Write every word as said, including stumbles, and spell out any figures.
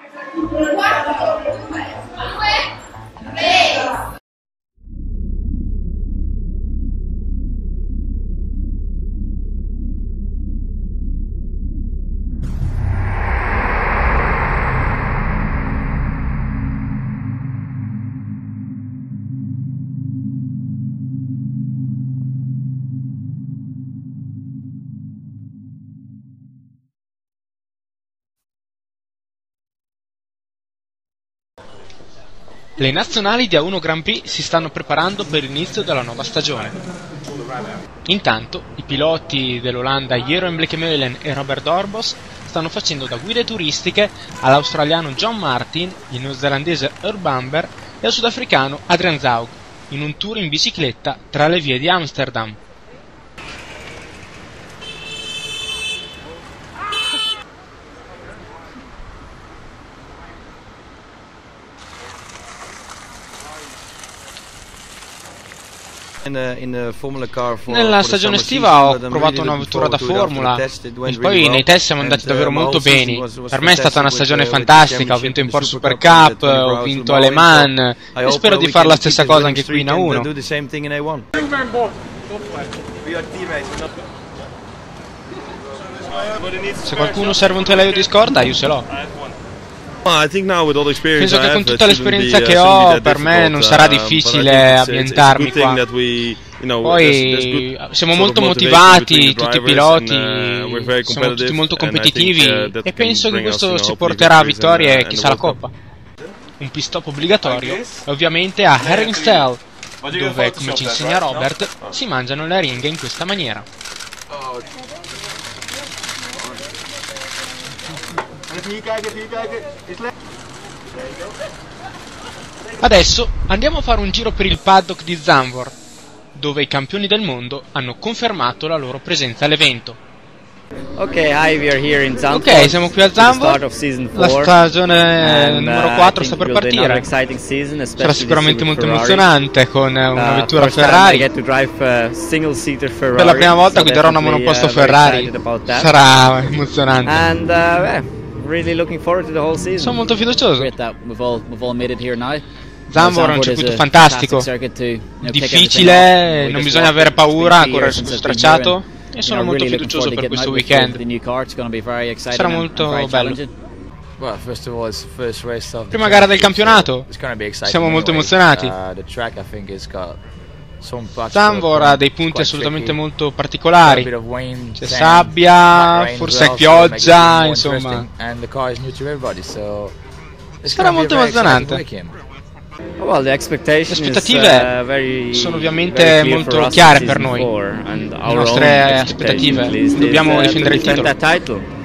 Le nazionali di A uno Grand Prix si stanno preparando per l'inizio della nuova stagione. Intanto, i piloti dell'Olanda Jeroen Bleekemolen e Robert Doornbos stanno facendo da guide turistiche all'australiano John Martin, il neozelandese Herb Bamber e al sudafricano Adrian Zaug, in un tour in bicicletta tra le vie di Amsterdam. Nella stagione estiva ho provato una vettura da Formula e poi nei test siamo andati davvero molto bene. Per me è stata una stagione fantastica, ho vinto in Porsche Super Cup, ho vinto Le Mans e spero di fare la stessa cosa anche qui in A uno. Se qualcuno serve un telaio di scorta io ce l'ho. Penso che con tutta l'esperienza che ho per me non sarà difficile ambientarmi qua. Poi siamo molto motivati, tutti i piloti, siamo tutti molto competitivi e penso che questo ci porterà a vittorie e chissà la coppa. Un pit stop obbligatorio è ovviamente a Herringstall, dove, come ci insegna Robert, si mangiano le ringhe in questa maniera. Adesso andiamo a fare un giro per il paddock di Zandvoort, dove i campioni del mondo hanno confermato la loro presenza all'evento. Ok, hi, we are here in Zandvoort. Ok, siamo qui a Zandvoort. La stagione and, uh, numero quattro sta per partire. Season, sarà sicuramente molto emozionante con una vettura uh, Ferrari. Drive, uh, Ferrari. Per la prima volta so guiderò una monoposto uh, Ferrari. Sarà emozionante. And, uh, yeah. Really looking forward to the whole season. Sono molto fiducioso. We've all, we've all made it here now. Zandvoort è un circuito fantastico, difficile, non bisogna avere paura a correre su questo tracciato e sono molto fiducioso per questo weekend. Sarà molto bello. Prima gara del campionato, siamo molto emozionati. Zandvoort ha dei punti assolutamente molto particolari, c'è sabbia, forse pioggia, insomma sarà molto emozionante. Le aspettative sono ovviamente molto chiare per noi, le nostre aspettative, dobbiamo difendere il titolo.